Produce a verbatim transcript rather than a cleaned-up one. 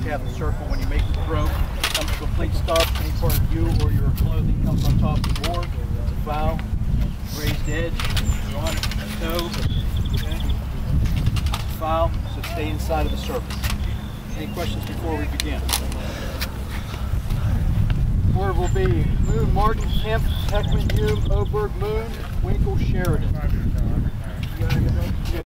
have the circle when you make the throw. Comes to a complete stop. Any part of you or your clothing comes on top of the board. It's a foul. Raised edge. You're on a toe. Okay. Foul. So stay inside of the circle. Any questions before we begin? Word will be Moon, Martin, Kemp, Heckman, Hume, Oberg, Moon, Winkle, Sheridan.